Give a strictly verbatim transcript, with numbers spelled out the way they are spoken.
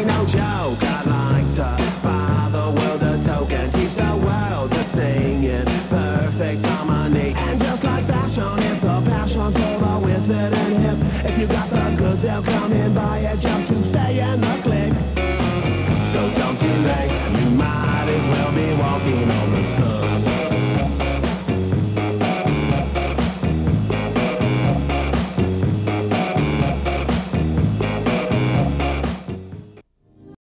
ain't no joke. I'd like to buy the world a token, teach the world to sing in perfect harmony. And just like fashion, it's a passion for the with it and hip. If you got